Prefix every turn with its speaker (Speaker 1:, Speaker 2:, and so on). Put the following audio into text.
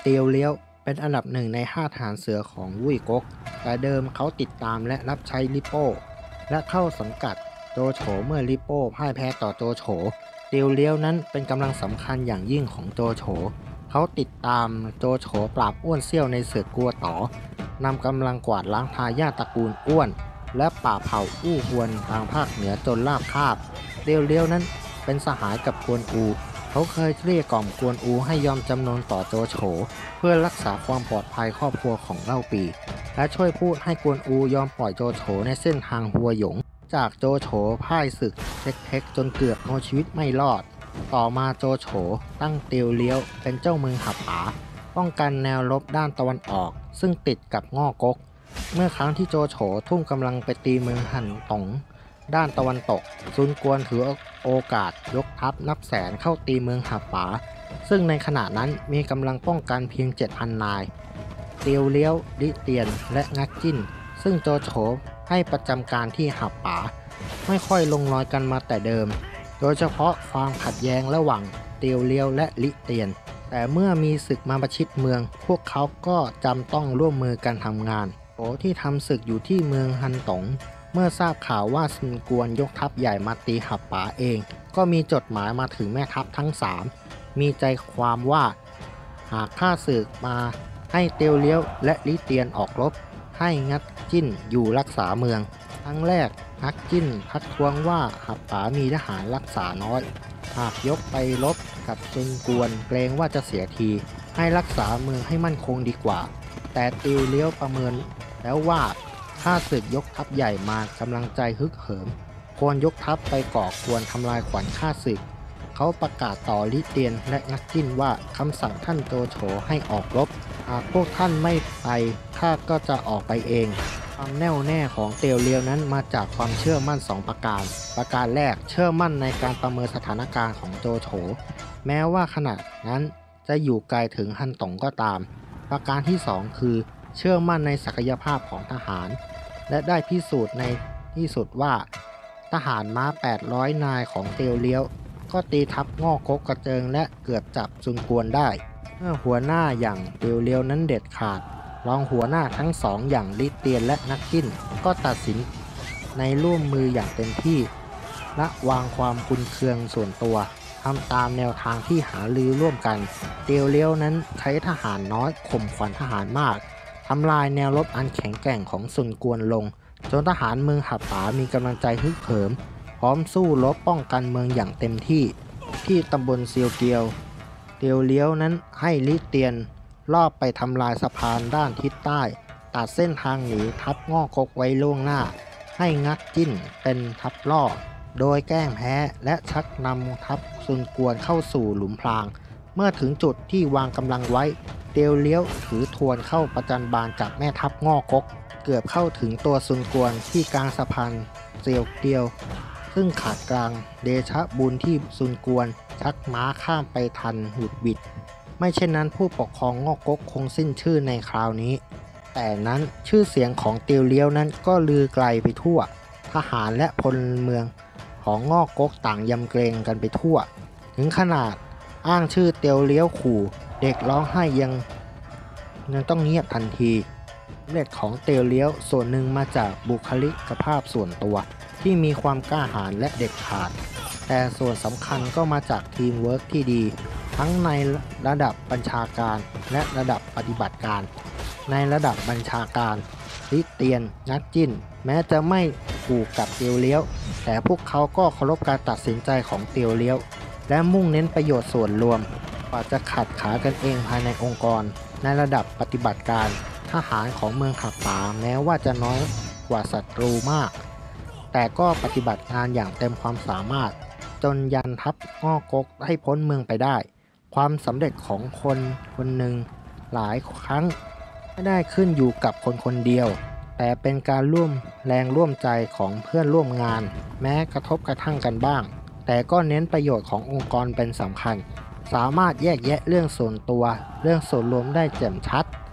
Speaker 1: เตียวเลี้ยวเป็นอันดับหนึ่งใน5ทหารเสือของวุ้ยก๊กแต่เดิมเขาติดตามและรับใช้ลิโป้และเข้าสังกัดโจโฉเมื่อลิโป้พ่ายแพ้ต่อโจโฉเตียวเลี้ยวนั้นเป็นกำลังสำคัญอย่างยิ่งของโจโฉเขาติดตามโจโฉปราบอ้วนเซี่ยวในศึกกัวต๋อนำกำลังกวาดล้างทายาทตระกูลอ้วนและป่าเผ่าอู้ฮวนทางภาคเหนือจนราบคาบเตียวเลี้ยวนั้นเป็นสหายกับกวนอูเขาเคยเกลี้ยกล่อมกวนอูให้ยอมจำนนต่อโจโฉเพื่อรักษาความปลอดภัยครอบครัวของเล่าปีและช่วยพูดให้กวนอูยอมปล่อยโจโฉในเส้นทางฮัวหยงจากโจโฉพ่ายศึกเท็กจนเกือบเอาชีวิตไม่รอดต่อมาโจโฉตั้งเตียวเลี้ยวเป็นเจ้าเมืองหับผาป้องกันแนวรบด้านตะวันออกซึ่งติดกับง่อก๊กเมื่อครั้งที่โจโฉทุ่มกำลังไปตีเมืองหันตงด้านตะวันตกซุนกวนถือโอกาสยกทัพนับแสนเข้าตีเมืองหับผาซึ่งในขณะนั้นมีกำลังป้องกันเพียง 7,000 นายเตียวเลี้ยวลิเตียนและงักจิ้นซึ่งโจโฉให้ประจำการที่หับผาไม่ค่อยลงรอยกันมาแต่เดิมโดยเฉพาะความขัดแย้งระหว่างเตียวเลี้ยวและลิเตียนแต่เมื่อมีศึกมาประชิดเมืองพวกเขาก็จำต้องร่วมมือกันทำงานโฉที่ทำศึกอยู่ที่เมืองฮันตงเมื่อทราบข่าวว่าซุนกวนยกทัพใหญ่มาตีหับป๋าเองก็มีจดหมายมาถึงแม่ทัพทั้ง3มีใจความว่าหากข้าศึกมาให้เตียวเลี้ยวและลิเตียนออกรบให้งัดจิ้นอยู่รักษาเมืองครั้งแรกงักจิ้นทักท้วงว่าหับป๋ามีทหารรักษาน้อยหากยกไปรบกับซุนกวนเกรงว่าจะเสียทีให้รักษาเมืองให้มั่นคงดีกว่าแต่เตียวเลี้ยวประเมินแล้วว่าถ้าศึกยกทัพใหญ่มากำลังใจฮึกเหิมควรยกทัพไปก่อกวนทำลายขวัญข้าศึกเขาประกาศต่อลิเตียนและงักจิ้นว่าคำสั่งท่านโจโฉให้ออกรบหากพวกท่านไม่ไปข้าก็จะออกไปเองความแน่วแน่ของเตียวเลียวนั้นมาจากความเชื่อมั่น2ประการแรกเชื่อมั่นในการประเมินสถานการณ์ของโจโฉแม้ว่าขณะนั้นจะอยู่ไกลถึงฮันตงก็ตามประการที่2คือเชื่อมั่นในศักยภาพของทหารและได้พิสูจน์ในที่สุดว่าทหารม้า800นายของเตียวเลี้ยวก็ตีทัพง่อก๊กกระเจิงและเกือบจับซุนกวนได้เมื่อหัวหน้าอย่างเตียวเลี้ยวนั้นเด็ดขาดรองหัวหน้าทั้ง2อย่างลิเตียนและนักจิ้นก็ตัดสินในร่วมมืออย่างเต็มที่และวางความคุนเคืองส่วนตัวทำตามแนวทางที่หารือร่วมกันเตียวเลี้ยวนั้นใช้ทหารน้อยข่มขวัญทหารมากทำลายแนวรบอันแข็งแกร่งของซุนกวนลงจนทหารเมืองหับผามีกำลังใจฮึกเหิมพร้อมสู้รบป้องกันเมืองอย่างเต็มที่ตำบลเซียวเกียวเตียวเลี้ยวนั้นให้ลิเตียนลอบไปทำลายสะพานด้านทิศใต้ตัดเส้นทางหนีทัพง่อก๊กไว้ล่วงหน้าให้งักจิ้นเป็นทัพล่อโดยแกล้งแพ้และชักนำทัพซุนกวนเข้าสู่หลุมพรางเมื่อถึงจุดที่วางกำลังไว้เตียวเลี้ยวถือทวนเข้าประจันบานกับแม่ทัพง่อก๊กเกือบเข้าถึงตัวซุนกวนที่กลางสะพานเซียวเกียวซึ่งขาดกลางเดชะบุญที่ซุนกวนชักม้าข้ามไปทันหุดบิดไม่เช่นนั้นผู้ปกครองง่อก๊กคงสิ้นชื่อในคราวนี้แต่นั้นชื่อเสียงของเตียวเลี้ยวนั้นก็ลือไกลไปทั่วทหารและพลเมืองของง่อก๊กต่างยำเกรงกันไปทั่วถึงขนาดอ้างชื่อเตียวเลี้ยวขู่เด็กร้องไห้ยังต้องเงียบทันทีสำเร็จของเตียวเลี้ยวส่วนหนึ่งมาจากบุคลิกภาพส่วนตัวที่มีความกล้าหาญและเด็ดขาดแต่ส่วนสำคัญก็มาจากทีมเวิร์คที่ดีทั้งในระดับบัญชาการและระดับปฏิบัติการในระดับบัญชาการลิเตียนนักจิ้นแม้จะไม่ถูกกับเตียวเลี้ยวแต่พวกเขาก็เคารพการตัดสินใจของเตียวเลี้ยวและมุ่งเน้นประโยชน์ส่วนรวมกว่าจะขัดขากันเองภายในองค์กรในระดับปฏิบัติการทหารของเมืองหับผาแม้ว่าจะน้อยกว่าศัตรูมากแต่ก็ปฏิบัติงานอย่างเต็มความสามารถจนยันทัพง่อก๊กให้พ้นเมืองไปได้ความสำเร็จของคนคนหนึ่งหลายครั้งไม่ได้ขึ้นอยู่กับคนคนเดียวแต่เป็นการร่วมแรงร่วมใจของเพื่อนร่วมงานแม้กระทบกระทั่งกันบ้างแต่ก็เน้นประโยชน์ขององค์กรเป็นสำคัญสามารถแยกแยะเรื่องส่วนตัวเรื่องส่วนรวมได้แจ่มชัด